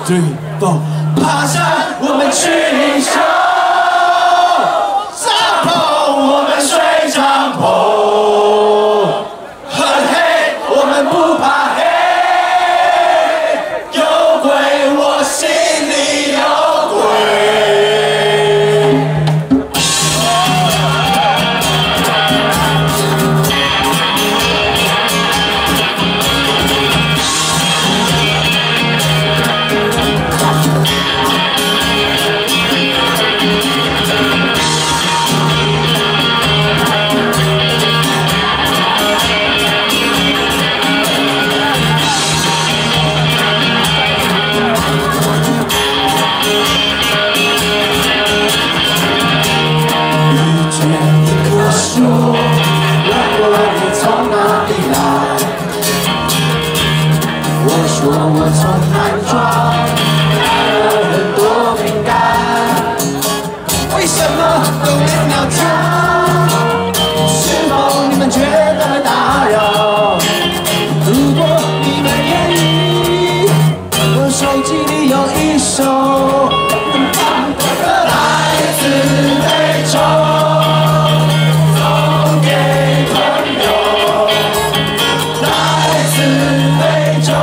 3、4，爬山我们去修，帐篷我们睡帐篷，很黑我们不怕黑，有鬼我心里有鬼。 我从南庄带了很多饼干，为什么都没鸟叫？是否你们觉得打扰？如果你们愿意，我手机里有一首很棒的歌，来自非洲，送给朋友，来自非洲。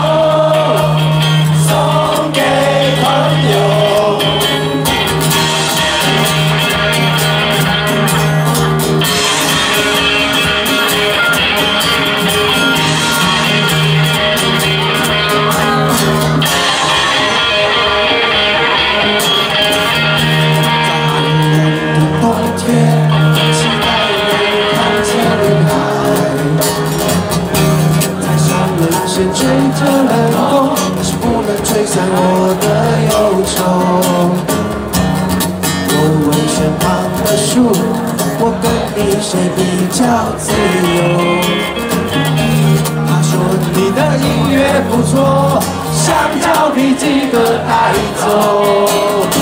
追着冷风，但是不能吹散我的忧愁。我问身旁的树，我跟你谁比较自由？他说你的音乐不错，想找笔记本带走。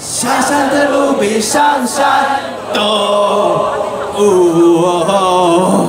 上山洞，哦。